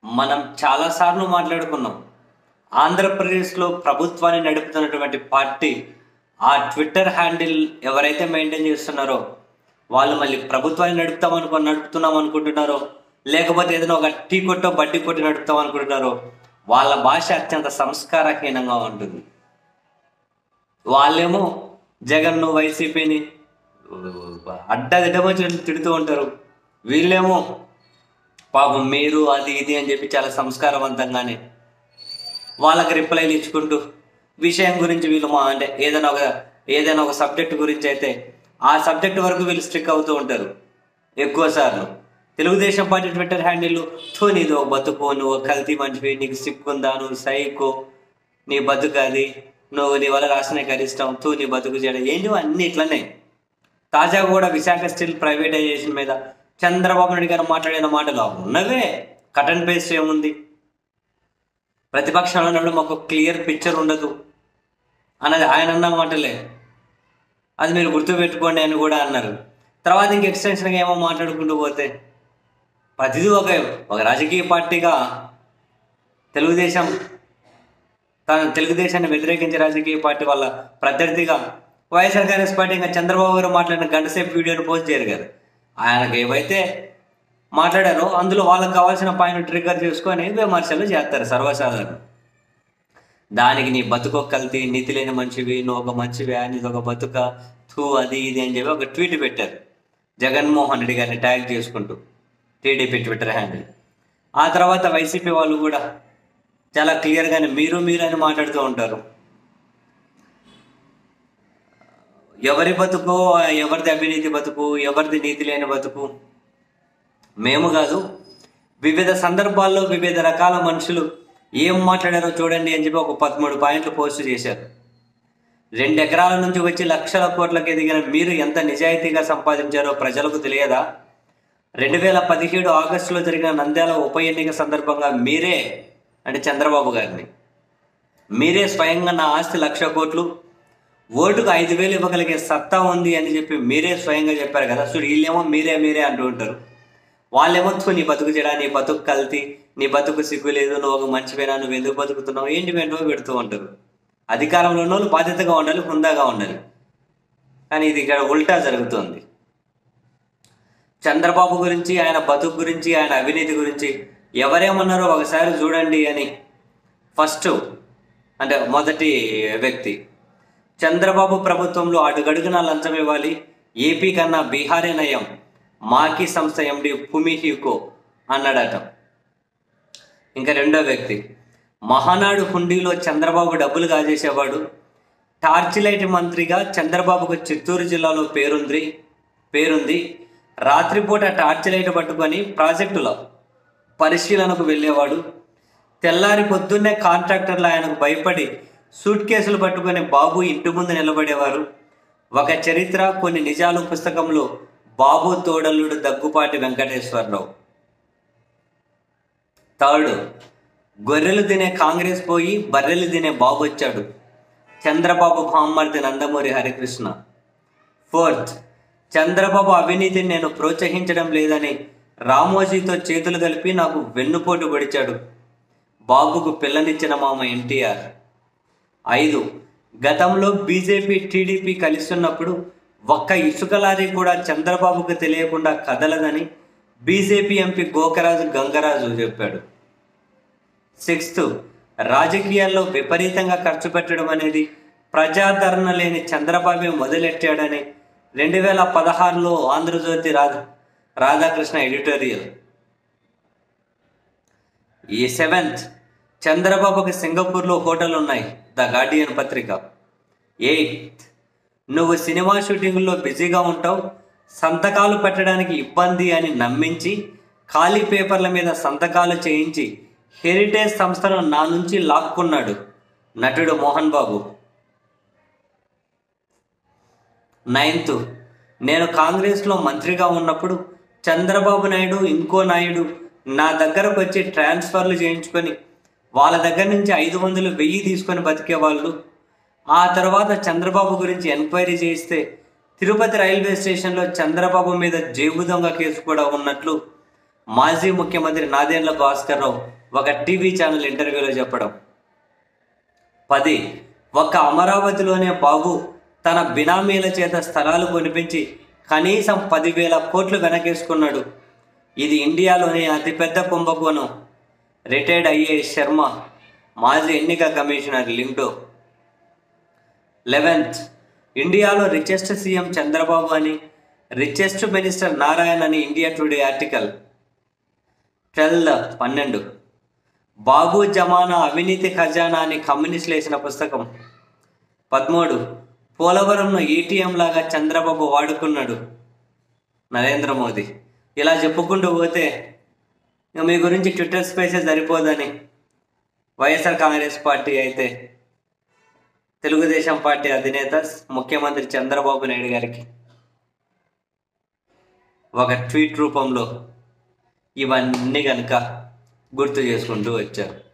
మనం చాలాసార్లు మాట్లాడుకున్నాం. ఆంధ్రప్రదేశ్లో ప్రభుత్వాన్ని నడుపుతున్నటువంటి పార్టీ ఆ ట్విట్టర్ హ్యాండిల్ ఎవరైతే మెయింటైన్ చేస్తున్నారో వాళ్ళు మళ్ళీ ప్రభుత్వాన్ని నడుపుతున్నాం అనుకుంటున్నారో, లేకపోతే ఏదైనా ఒక టీ కొట్టో బడ్డీ కొట్టి నడుపుతాం అనుకుంటున్నారో, వాళ్ళ భాష అత్యంత సంస్కారహీనంగా ఉంటుంది. వాళ్ళేమో జగన్ను వైసీపీని అడ్డదిడ్డమని తిడుతూ ఉంటారు. వీళ్ళేమో పాపం మీరు అది ఇది అని చెప్పి చాలా సంస్కారవంతంగానే వాళ్ళకి రిప్లైలు ఇచ్చుకుంటూ విషయం గురించి వీళ్ళు అంటే ఏదైనా ఒక సబ్జెక్ట్ గురించి అయితే ఆ సబ్జెక్ట్ వరకు వీళ్ళు స్ట్రిక్ అవుతూ ఉంటారు. ఎక్కువ సార్లు తెలుగుదేశం పార్టీ ట్విట్టర్ హ్యాండిల్ నీది ఒక బతుకు, నువ్వు కల్తీ మనిషివి, నీకు సిక్కుందా, నువ్వు సైకో, నీ బతుకు అది, నువ్వు నీ వల్ల రాష్ట్రానికి అరిష్టం, నీ బతుకు చేయడం ఏంటి అన్నీ ఇట్లనే. తాజాగా కూడా విశాఖ స్టీల్ ప్రైవేటైజేషన్ మీద చంద్రబాబు నాయుడు గారు మాట్లాడిన మాటలు ఉన్నవే, కట్ అండ్ పేస్ట్ ఏముంది. ప్రతిపక్షంలో ఉన్నప్పుడు మాకు క్లియర్ పిక్చర్ ఉండదు అన్నది ఆయన అన్న మాటలే, అది మీరు గుర్తుపెట్టుకోండి అని కూడా అన్నారు. తర్వాత ఇంక ఎక్స్టెన్షన్గా ఏమో మాట్లాడుకుంటూ పోతే ప్రతిదీ ఒక రాజకీయ పార్టీగా తెలుగుదేశాన్ని వ్యతిరేకించే రాజకీయ పార్టీ వాళ్ళ ప్రత్యర్థిగా వైఎస్ఆర్ కాంగ్రెస్ పార్టీ ఇంకా చంద్రబాబు గారు మాట్లాడిన గంటసేపు వీడియోని పోస్ట్ చేయరు కదా. ఆయనకు ఏవైతే మాట్లాడారో అందులో వాళ్ళకి కావాల్సిన పాయింట్ ట్రిగ్గర్ చేసుకొని విమర్శలు చేస్తారు సర్వసాధారణం. దానికి నీ బతుకు కల్తీ, నీతి లేని మనిషివి, నువ్వు ఒక మనిషివి, నీది ఒక బతుక, అది ఇది అని చెప్పి ఒక ట్వీట్ పెట్టారు జగన్మోహన్ రెడ్డి గారిని ట్యాగ్ చేసుకుంటూ టీడీపీ ట్విట్టర్ హ్యాండిల్. ఆ తర్వాత వైసీపీ వాళ్ళు కూడా చాలా క్లియర్గానే మీరు అని మాట్లాడుతూ ఉంటారు. ఎవరి బతుకు, ఎవరిది అవినీతి బతుకు, ఎవరిది నీతి లేని బతుకు మేము కాదు, వివిధ సందర్భాల్లో వివిధ రకాల మనుషులు ఏం మాట్లాడారో చూడండి అని చెప్పి ఒక 13 పాయింట్లు పోస్ట్ చేశారు. 2 ఎకరాల నుంచి వచ్చి లక్షల కోట్లకి ఎదిగిన మీరు ఎంత నిజాయితీగా సంపాదించారో ప్రజలకు తెలియదా? 2017 ఆగస్టులో జరిగిన నంద్యాల ఉప ఎన్నిక సందర్భంగా మీరే, అంటే చంద్రబాబు గారిని, మీరే స్వయంగా నా ఆస్తి 1,00,000 కోట్లు, ఓటుకు 5,000 ఇవ్వగలిగే సత్తా ఉంది అని చెప్పి మీరే స్వయంగా చెప్పారు కదా. సో వీళ్ళేమో మీరే అంటూ ఉంటారు. వాళ్ళేమో నీ బతుకు చెడా, నీ బతుకు కల్తీ, నీ బతుకు సిగ్గు లేదు, నువ్వు ఒక మంచివేనా, నువ్వు ఎందుకు బతుకుతున్నావు, ఏంటో పెడుతూ ఉంటారు. అధికారంలో ఉన్న వాళ్ళు బాధ్యతగా ఉండాలి, హుందాగా ఉండాలి. కానీ ఇది ఇక్కడ ఉల్టా జరుగుతుంది. చంద్రబాబు గురించి, ఆయన బతుకు గురించి, ఆయన అవినీతి గురించి ఎవరేమన్నారో ఒకసారి చూడండి అని మొదటి వ్యక్తి, చంద్రబాబు ప్రభుత్వంలో అడుగడుగునా లంచం ఇవ్వాలి, ఏపీ కన్నా బీహారే నయం, మాకీ సంస్థ ఎండి భూమిహీకో అన్నాడట. ఇంకా రెండో వ్యక్తి, మహానాడు హుండీలో చంద్రబాబు డబ్బులు కాజేసేవాడు, టార్చ్ లైట్ మంత్రిగా చంద్రబాబుకు చిత్తూరు జిల్లాలో పేరుంది, రాత్రిపూట టార్చ్ లైట్ పట్టుకొని ప్రాజెక్టుల పరిశీలనకు వెళ్ళేవాడు, తెల్లారి పొద్దున్నే కాంట్రాక్టర్లు ఆయనకు భయపడి సూట్ కేసులు పట్టుకొని బాబు ఇంటి ముందు నిలబడేవారు, ఒక చరిత్ర కొన్ని నిజాలు పుస్తకంలో బాబు తోడల్లుడు దగ్గుపాటి వెంకటేశ్వరరావు. థర్డ్, గొర్రెలు తినే కాంగ్రెస్ పోయి బర్రెలు తినే బాబు వచ్చాడు, చంద్రబాబు బామ్మర్ది నందమూరి హరికృష్ణ. ఫోర్త్, చంద్రబాబు అవినీతిని నేను ప్రోత్సహించడం లేదని రామోజీతో చేతులు కలిపి నాకు వెన్నుపోటు పొడిచాడు, బాబుకు పిల్లనిచ్చిన మామ ఎన్టీఆర్. 5, గతంలో బీజేపీ టీడీపీ కలిస్తున్నప్పుడు ఒక్క ఇసుక లారీ కూడా చంద్రబాబుకు తెలియకుండా కదలదని బీజేపీ ఎంపీ గోకరాజు గంగరాజు చెప్పాడు. 6, రాజకీయాల్లో విపరీతంగా ఖర్చు పెట్టడం అనేది ప్రజాదరణ లేని చంద్రబాబే మొదలెట్టాడని 2016లో ఆంధ్రజ్యోతి రాధాకృష్ణ ఎడిటోరియల్. 7, చంద్రబాబుకి సింగపూర్లో హోటల్ ఉన్నాయి, ద గార్డియన్ పత్రిక. 8, నువ్వు సినిమా షూటింగ్లో బిజీగా ఉంటావు, సంతకాలు పెట్టడానికి ఇబ్బంది అని నమ్మించి ఖాళీ పేపర్ల మీద సంతకాలు చేయించి హెరిటేజ్ సంస్థను నా నుంచి లాక్కున్నాడు నటుడు మోహన్ బాబు. 9, నేను కాంగ్రెస్లో మంత్రిగా ఉన్నప్పుడు చంద్రబాబు నాయుడు ఇంకో నాయుడు నా దగ్గరకు వచ్చి ట్రాన్స్ఫర్లు చేయించుకొని వాళ్ళ దగ్గర నుంచి 500, 1000 తీసుకొని బతికేవాళ్ళు. ఆ తర్వాత చంద్రబాబు గురించి ఎంక్వైరీ చేస్తే తిరుపతి రైల్వే స్టేషన్లో చంద్రబాబు మీద జేబు దొంగ కేసు కూడా ఉన్నట్లు మాజీ ముఖ్యమంత్రి నాదెండ్ల భాస్కర్ రావు ఒక టీవీ ఛానల్ ఇంటర్వ్యూలో చెప్పడం. 10. ఒక్క అమరావతిలోనే బాబు తన బినామీల చేత స్థలాలు కొనిపించి కనీసం 10,000 కోట్లు వెనకేసుకున్నాడు. ఇది ఇండియాలోనే అతిపెద్ద కుంభకోణం. రిటైర్డ్ ఐఏఎస్ శర్మ, మాజీ ఎన్నిక కమిషనర్ లింగ్డో. 11th, ఇండియాలో రిచెస్ట్ సీఎం చంద్రబాబు అని, రిచెస్ట్ మినిస్టర్ నారాయణ్ అని ఇండియా టుడే ఆర్టికల్. 12 బాబు జమానా అవినీతి ఖజానా అని కమ్యూనిస్టులు వేసిన పుస్తకం. 13 పోలవరంను ఏటీఎం లాగా చంద్రబాబు వాడుకున్నాడు నరేంద్ర మోదీ. ఇలా చెప్పుకుంటూ పోతే మీ గురించి ట్విట్టర్ స్పేసెస్ సరిపోదని వైఎస్ఆర్ కాంగ్రెస్ పార్టీ అయితే తెలుగుదేశం పార్టీ అధినేత ముఖ్యమంత్రి చంద్రబాబు నాయుడు గారికి ఒక ట్వీట్ రూపంలో ఇవన్నీ కనుక గుర్తు చేసుకుంటూ వచ్చారు.